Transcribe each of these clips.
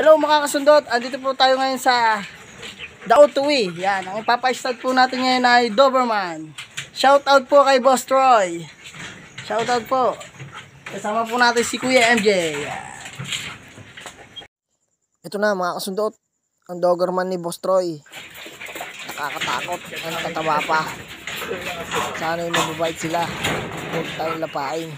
Hello mga kasundot, andito po tayo ngayon sa Dautui. Yan, ang ipapa-start po natin ngayon ay Doberman. Shout out po kay Boss Troy. Shout out po. Kasama po natin si Kuya MJ. Yan. Ito na mga kasundot, ang Doberman ni Boss Troy. Nakakatakot, ang tataba pa. Sana yung mababait sila. Huwag tayong lapain.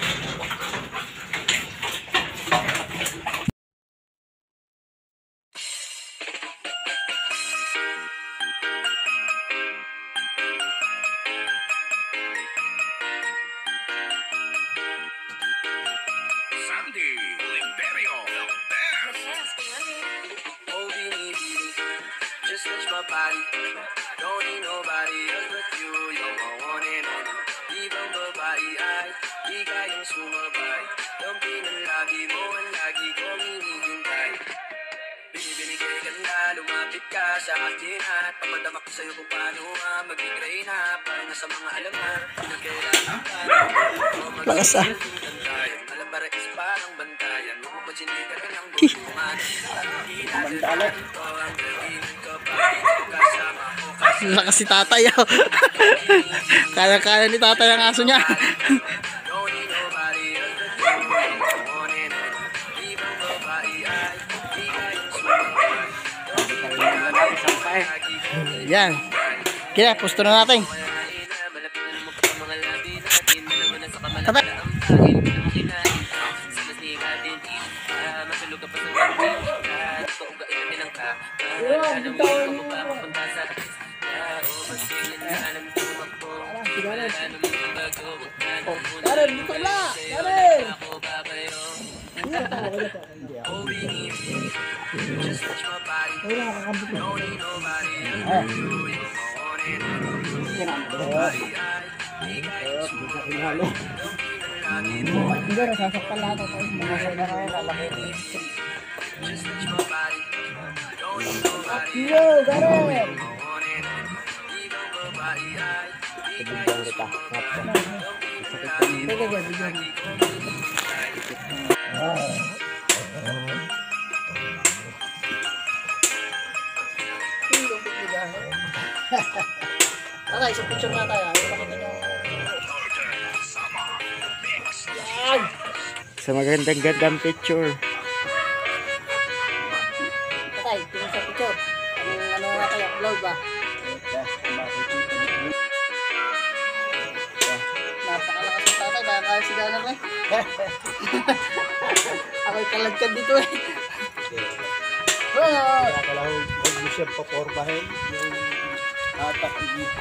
Just touch my body. Don't need nobody else but you. You're my one and only. Ibang babae ay di kayang sumabay. Dampinan lagi mo ang lagi kong hinihintay. Binibigay ka na, lumapit ka sa akin at papadama ko sa'yo kung paano maging reyna. Parang sa mga alam na pinagkailangan ka. Lakas ah. Alam ba is parang bantayan. Mapapachinikan ka ng butuman. Bantalan. Lakas si tatay. Kaya-kaya ni tatay ang aso niya. Yan. Kaya, pusto na natin. Tatay. Karen, dito na! Karen! Hindi, nasasaktan lahat ako. Mga na kayo, lalaki. Yo, Karen! Bigyan kita. Tatay, sa picture na tayo. Yan! Sa magandang picture. Tatay, tingin sa picture. Ano na tayo, upload ba? Napakalakas ng tatay, kaya siganan ko eh. Ako'y kalagkad dito eh. Kaya kailangan huwag mo siya paporbahin yung hatak dito.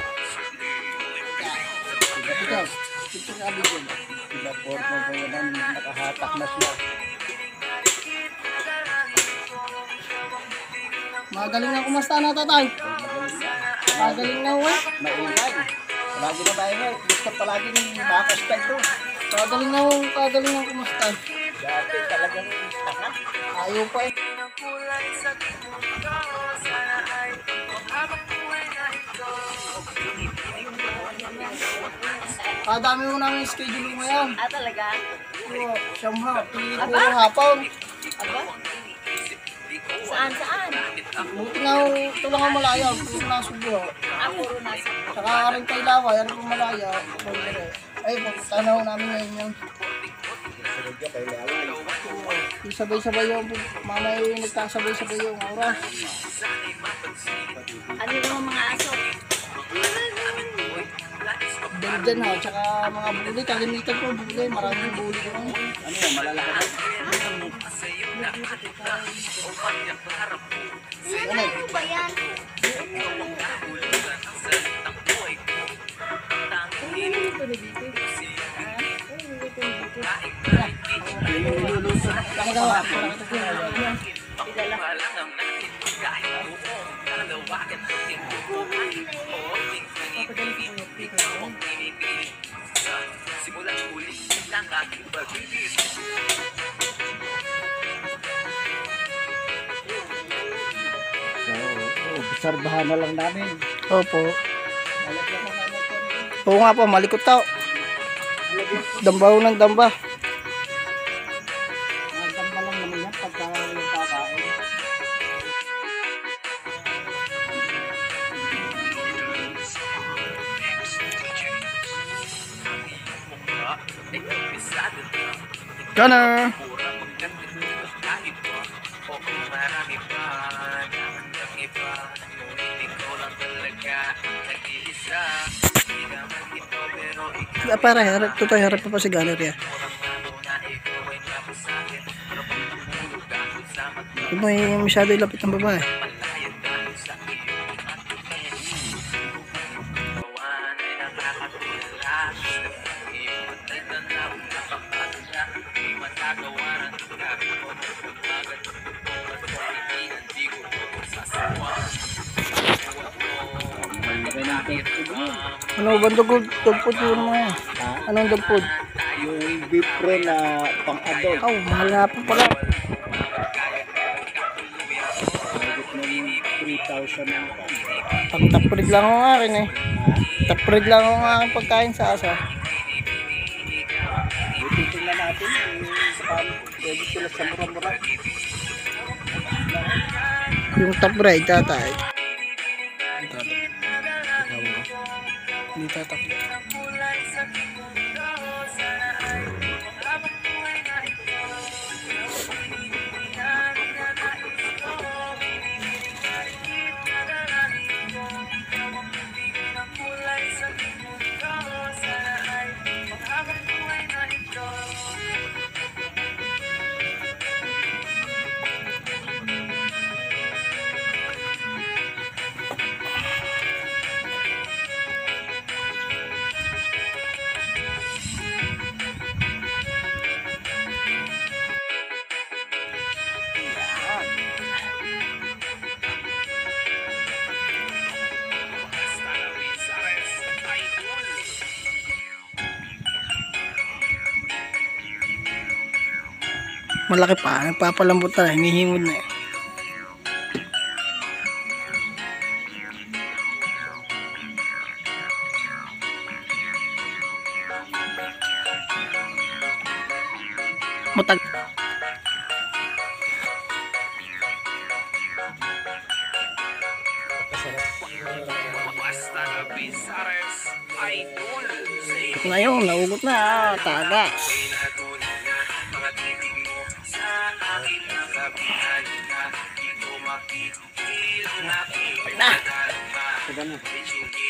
Ikaw, picture nga bigyan. Diba porma ba yan, nakahatak na siya. Magaling na kumasta na tatay. Magaling na uwi. Maingay. Lagi na maingay. Gusto palagi ng makastan to. Magaling na kumasta. Dati talagang taka. Ayaw pa eh. Kadami mo namin schedule ngayon. Ah, talaga? Oo, siyam ha. Puro hapon. Aba? Saan? Buti nga ito lang ang malaya. Puro na subo. Puro nasa. Saka rin kay Lawa. Yan po malaya. Ay, pagkatanaw namin ngayon yun. Yung sabay-sabay yung mamay nagkasabay-sabay yung oras. Ano yung mga aso? Belgian ha, tsaka mga buli. Kalimitan ko buli. Maraming buli ko. Ano yan, malalaki na? Ano ba yan? Nakagawa. Obserbahan na lang namin. Opo. Oo nga po, malikot tao. Dambaw ng damba. Ang damba lang naman yan pagka yung kakain. Gunner! Para harap to tayo, harap pa si Gunner ya. Huwag mo masyado ilapit ng babae. Ano ba dog food yun mga yan? Anong dog food? Yung beef pro na pang-adult. Oh, mahal nga po pala. Mahigit na yung 3,000 na. Pang taprid lang ako akin eh. Taprid lang ako aking pagkain sa asa. Buti tingnan natin paano pwede sila sa mura-mura. Yung top ride tatay. Hindi tatakbo. Malaki pa, nagpapalambot na, hinihimod na eh. Matag. Ngayon, naugot na, tagas. Na.